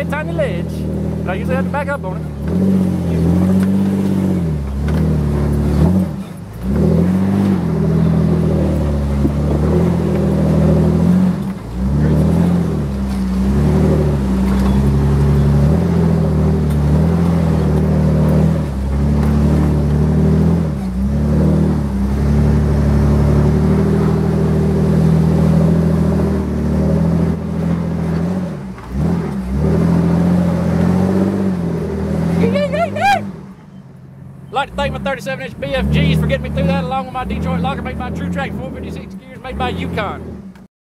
tiny ledge, but I usually have to back up on it. I'd like to thank my 37-inch BFGs for getting me through that, along with my Detroit locker made by True Track 456 gears made by Yukon.